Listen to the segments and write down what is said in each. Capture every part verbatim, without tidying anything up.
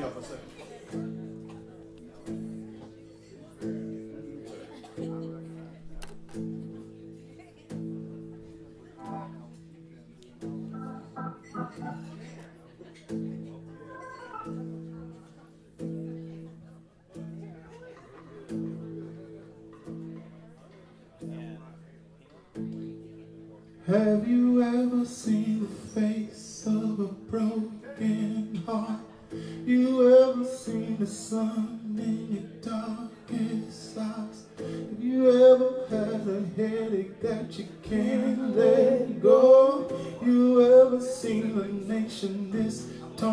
y'all for a second. Have you ever seen the face of a broken heart? You ever seen the sun in your darkest hours? Have you ever had a headache that you can't let go? You ever seen a nation this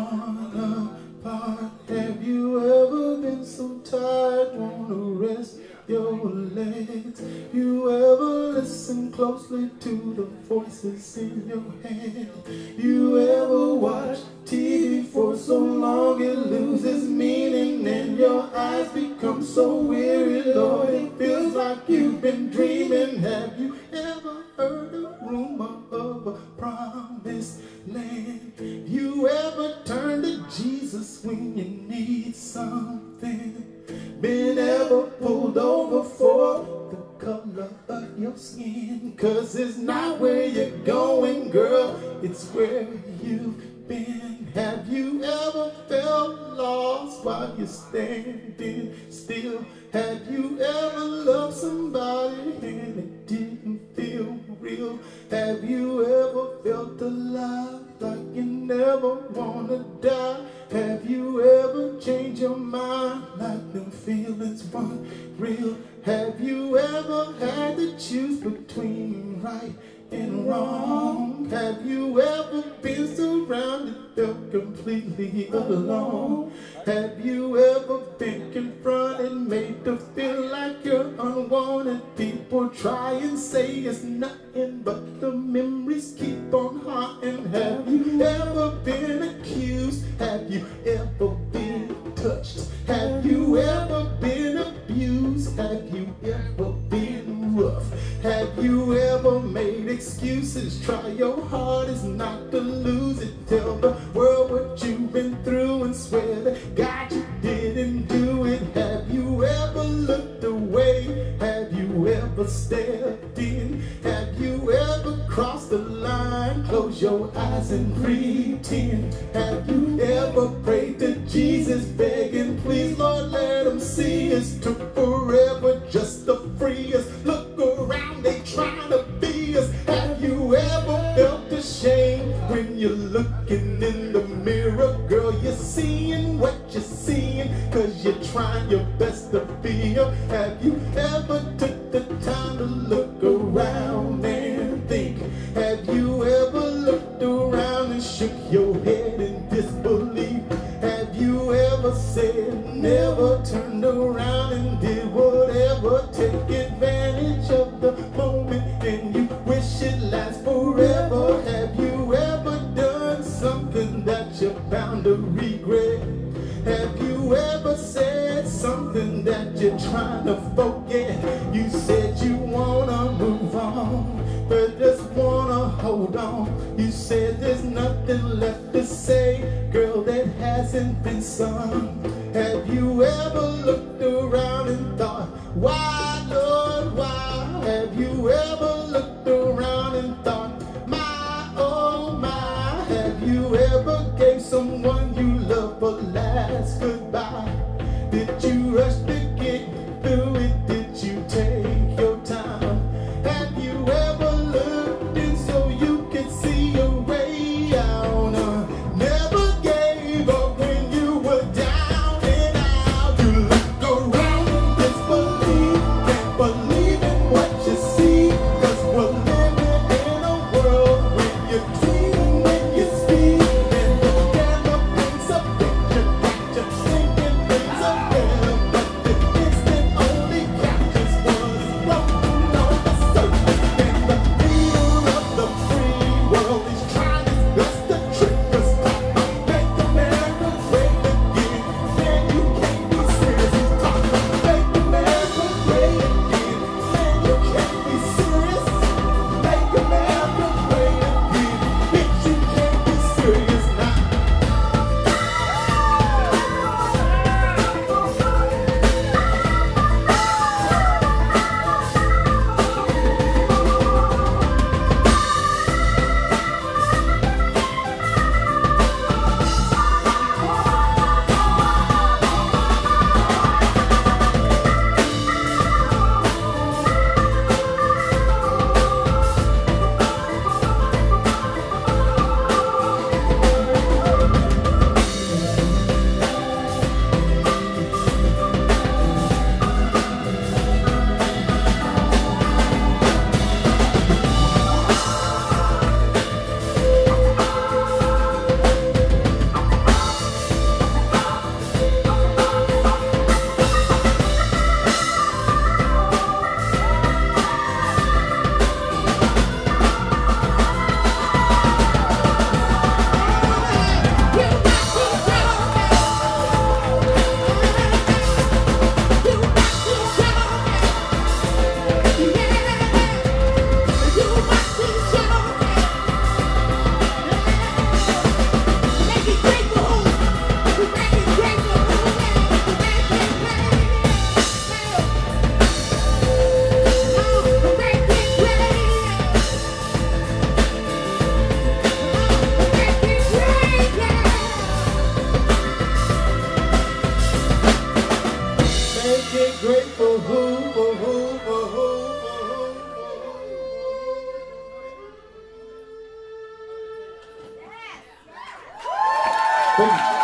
torn apart? Have you ever been so tired, wanna rest your legs? You ever listen closely to the voices in your head? You ever watch T V for so long it loses meaning and your eyes become so weary? Lord, it feels like you've been dreaming. Have you ever heard a rumor of a promised land? You ever turn to Jesus when you need something? Been ever pulled over for the color of your skin? Cause it's not where you're going, girl, it's where you've been. Have you ever felt lost while you're standing still? Have you ever loved somebody and it didn't feel real? Have you ever felt alive like you never wanna die? Have you ever changed your mind like them feelings weren't real? Have you ever had to choose between right and wrong? Have you ever been surrounded, felt completely alone? Have you ever been confronted, made to feel like you're unwanted? People try and say it's nothing, but the memories keep on haunting. Have you ever been accused? Have you ever been touched? Have you ever been abused? Have you ever been rough? Have you ever made excuses? Try your hardest not to lose it. Tell the world what you've been through and swear that God you didn't do it. Have you ever looked away? Have you ever stepped in? Have you ever crossed the line? Close your eyes and pretend. Have you ever prayed to Jesus begging, please Lord let him see us? Took forever just to free us. Look around, they trying to be us. Have you ever felt ashamed when you're looking in the mirror? Girl, you're seeing what you're seeing cause you're trying your best to be her. Have you ever took the time to look around and think? Have you ever looked around and shook your head in disbelief? Have you ever said never, turned around and did whatever? Take advantage of the moment and you wish it lasts forever. Have you ever done something that you're bound to regret? Have you ever said something that you're trying to forget? You said you wanna move on, but just wanna hold on. You said there's nothing left to say, girl, that hasn't been sung. Have you ever looked around and thought, why, Lord, why? Have you ever looked around and thought, my, oh my? Have you ever gave someone you love a last goodbye? Did you rush to get through it? Did you take your time? Have you ever looked in so you could see your way out? Uh, never gave up when you were down and out. You look around and disbelieve, can't believe in what you see, cause we're living in a world when you're dreaming, when you speak, and the camera paints a picture, got you thinking Thank you.